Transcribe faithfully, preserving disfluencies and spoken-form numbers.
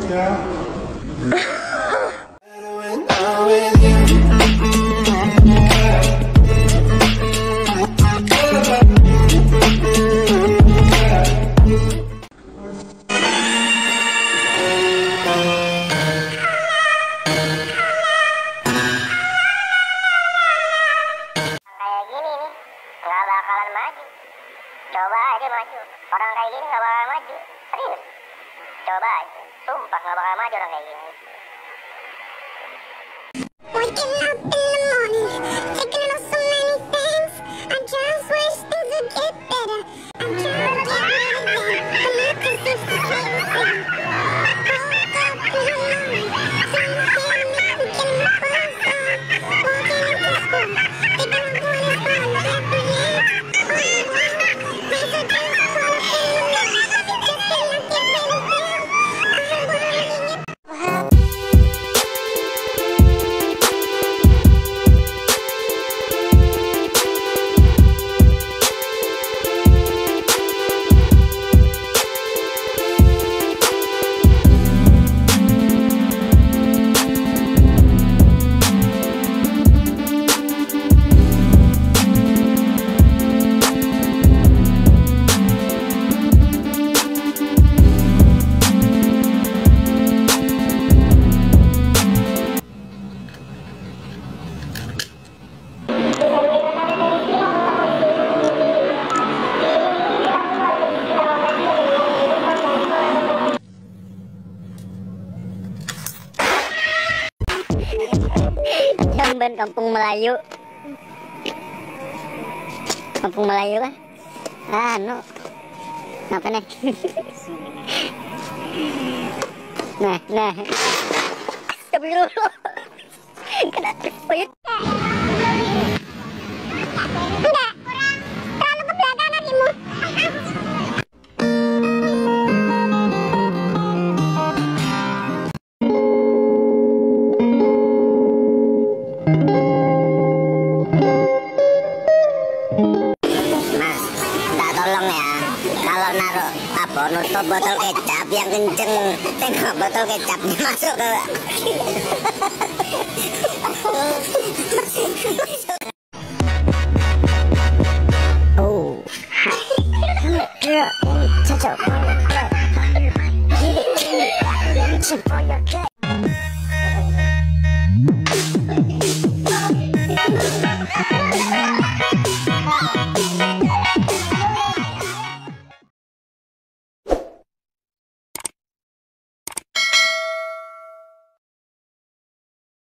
Coba aja maju. Orang kayak gini gak bakal maju. Serius. Coba aja. Sumpah gak bakal maju orang kayak gini. Waking up in the morning, thinking of so many things. I just wish things would get better. I'm trying to get rid of them, but nothing seems to change a thing. Woke up in the morning, trying to hear me, getting my clothes on, walking into school, thinking I'm going as far as I can believe. Jamban Kampung Melayu. Kampung Melayu kan? Ah, no. Apa nih? Nah, nah. Astagfirullah. Kenapa? Enggak. Terlalu ke belakang kakimu. Kalau naruh apa nutup botol kecap yang kenceng, tengok botol kecapnya masuk ke Oh, cocok.